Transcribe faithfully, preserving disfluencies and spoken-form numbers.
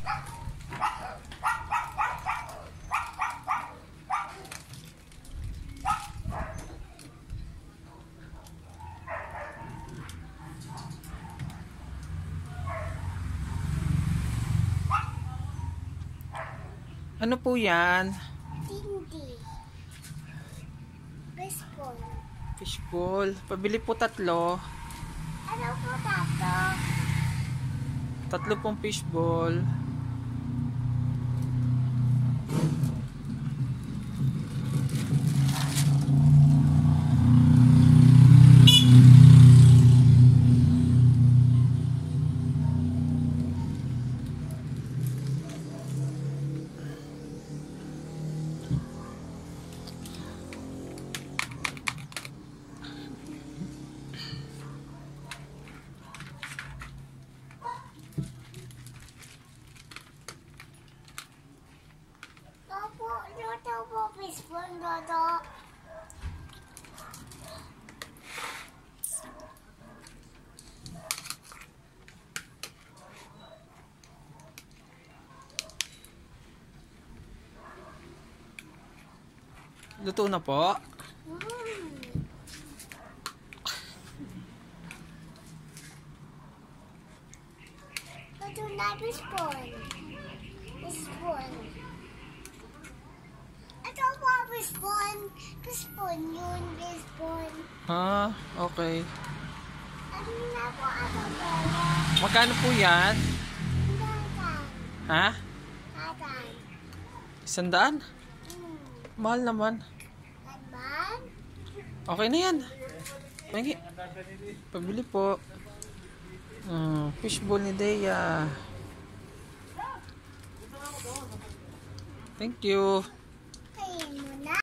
Ano po yan? Hindi. Baseball. Fishball. Pabili po tatlo. Ano po tato? Tatlo pong fishball. Opo, luto po baseball, luto. Luto na po. Hmm. Luto na baseball. Baseball. Ito po baseball. Baseball yun, baseball. Ha? Okay. Ano na po ako pala? Magkano po yan? Datan. Ha? Datan. Isandaan? Hmm. Mahal naman. Datan? Okay na yan. Pagi. Pabili po. Hmm, fishball ni Dea. Thank you.